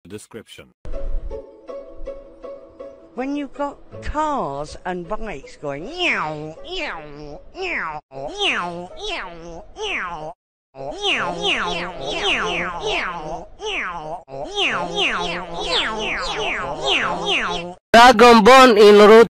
Description. When you've got cars and bikes going meow, meow, meow, meow, meow, meow. Meow, meow, meow, meow, meow, meow, meow, meow, meow, meow, meow. Dragon Ball in route